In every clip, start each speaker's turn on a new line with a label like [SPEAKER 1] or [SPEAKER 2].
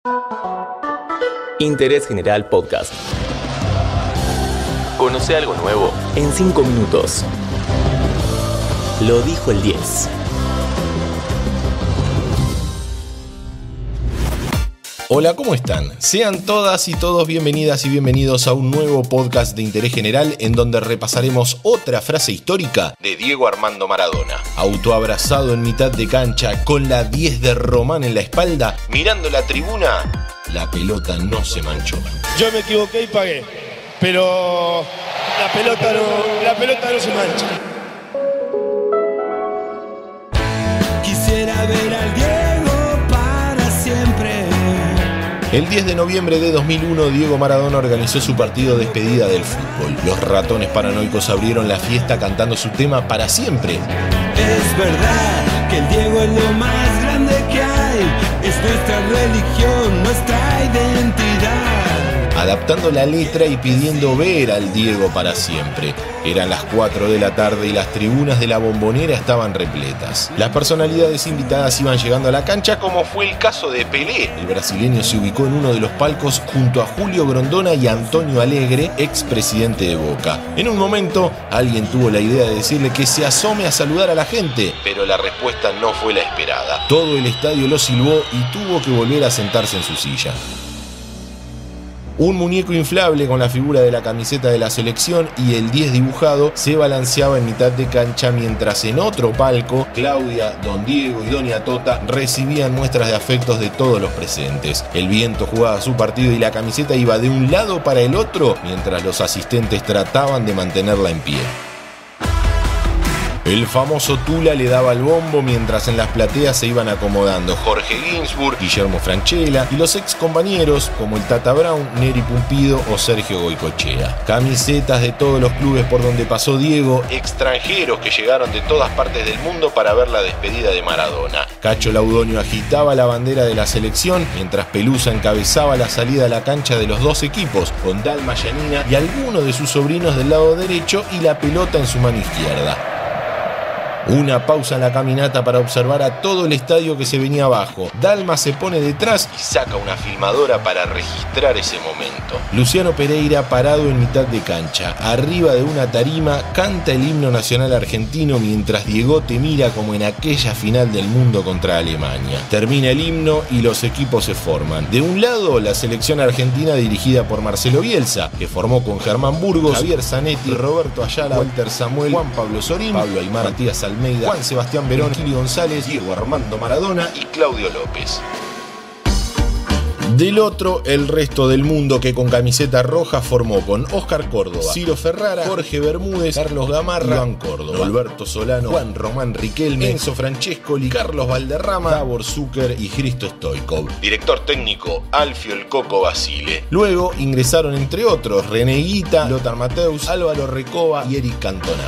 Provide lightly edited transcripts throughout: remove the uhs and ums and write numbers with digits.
[SPEAKER 1] Interés General Podcast. Conoce algo nuevo en 5 minutos. Lo dijo el 10.
[SPEAKER 2] Hola, ¿cómo están? Sean todas y todos bienvenidas y bienvenidos a un nuevo podcast de Interés General en donde repasaremos otra frase histórica de Diego Armando Maradona. Autoabrazado en mitad de cancha, con la 10 de Román en la espalda, mirando la tribuna, la pelota no se manchó.
[SPEAKER 3] Yo me equivoqué y pagué, pero la pelota no se mancha.
[SPEAKER 4] Quisiera ver al Diego para siempre.
[SPEAKER 2] El 10 de noviembre de 2001, Diego Maradona organizó su partido de despedida del fútbol. Los ratones paranoicos abrieron la fiesta cantando su tema Para Siempre.
[SPEAKER 4] Es verdad que el Diego es lo más grande que hay. Es nuestra religión, nuestra identidad.
[SPEAKER 2] Adaptando la letra y pidiendo ver al Diego para siempre. Eran las 4 de la tarde y las tribunas de la Bombonera estaban repletas. Las personalidades invitadas iban llegando a la cancha, como fue el caso de Pelé. El brasileño se ubicó en uno de los palcos junto a Julio Grondona y Antonio Alegre, expresidente de Boca. En un momento, alguien tuvo la idea de decirle que se asome a saludar a la gente, pero la respuesta no fue la esperada. Todo el estadio lo silbó y tuvo que volver a sentarse en su silla. Un muñeco inflable con la figura de la camiseta de la selección y el 10 dibujado se balanceaba en mitad de cancha, mientras en otro palco, Claudia, Don Diego y Doña Tota recibían muestras de afectos de todos los presentes. El viento jugaba su partido y la camiseta iba de un lado para el otro, mientras los asistentes trataban de mantenerla en pie. El famoso Tula le daba el bombo mientras en las plateas se iban acomodando Jorge Ginsburg, Guillermo Francella y los ex compañeros como el Tata Brown, Neri Pumpido o Sergio Goycochea. Camisetas de todos los clubes por donde pasó Diego, extranjeros que llegaron de todas partes del mundo para ver la despedida de Maradona. Cacho Laudonio agitaba la bandera de la selección mientras Pelusa encabezaba la salida a la cancha de los dos equipos, con Dalma Yanina y alguno de sus sobrinos del lado derecho y la pelota en su mano izquierda. Una pausa en la caminata para observar a todo el estadio que se venía abajo. Dalma se pone detrás y saca una filmadora para registrar ese momento. Luciano Pereira, parado en mitad de cancha, arriba de una tarima, canta el himno nacional argentino mientras Diegote mira como en aquella final del mundo contra Alemania. Termina el himno y los equipos se forman. De un lado, la selección argentina dirigida por Marcelo Bielsa, que formó con Germán Burgos, Javier Zanetti, Roberto Ayala, Walter Samuel, Juan Pablo Sorín, Pablo Aymar, Matías Almeida, Juan Sebastián Verón, Kili González, Diego Armando Maradona y Claudio López. Del otro, el resto del mundo, que con camiseta roja formó con Oscar Córdoba, Ciro Ferrara, Jorge Bermúdez, Carlos Gamarra, Iván Córdoba, Alberto Solano, Juan Román Riquelme, Enzo Francescoli, Carlos Valderrama, Davor Zucker y Hristo Stoichkov. Director técnico, Alfio El Coco Basile. Luego ingresaron entre otros René Guita, Lothar Matthäus, Álvaro Recoba y Eric Cantona.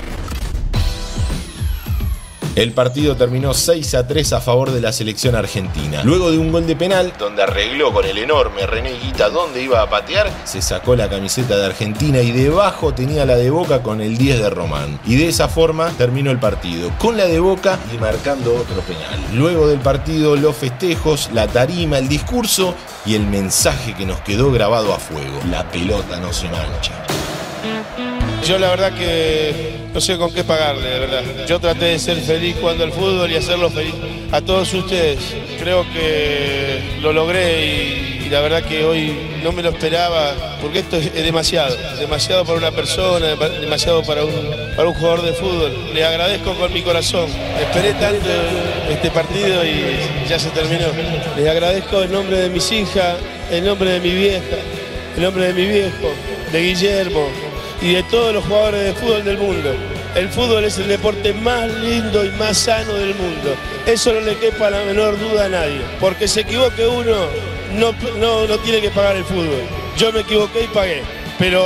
[SPEAKER 2] El partido terminó 6-3 a favor de la selección argentina. Luego de un gol de penal, donde arregló con el enorme René Guita dónde iba a patear, se sacó la camiseta de Argentina y debajo tenía la de Boca con el 10 de Román. Y de esa forma terminó el partido, con la de Boca y marcando otro penal. Luego del partido, los festejos, la tarima, el discurso y el mensaje que nos quedó grabado a fuego: la pelota no se mancha.
[SPEAKER 3] Yo la verdad que no sé con qué pagarle, de verdad. Yo traté de ser feliz jugando al fútbol y hacerlo feliz a todos ustedes. Creo que lo logré y la verdad que hoy no me lo esperaba, porque esto es demasiado para una persona, demasiado para un jugador de fútbol. Le agradezco con mi corazón. Esperé tanto este partido y ya se terminó. Les agradezco en nombre de mis hijas, en nombre de mi vieja, en nombre de mi viejo, de Guillermo y de todos los jugadores de fútbol del mundo. El fútbol es el deporte más lindo y más sano del mundo. Eso no le quepa la menor duda a nadie. Porque se equivoque uno, no tiene que pagar el fútbol. Yo me equivoqué y pagué, pero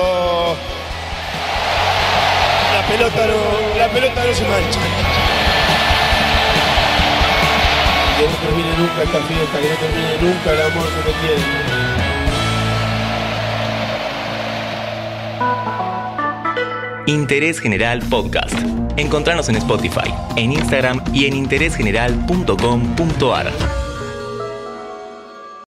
[SPEAKER 3] la pelota no se mancha. Que no termine nunca esta fiesta, que no termine nunca el amor que me tiene.
[SPEAKER 1] Interés General Podcast. Encontranos en Spotify, en Instagram y en interésgeneral.com.ar.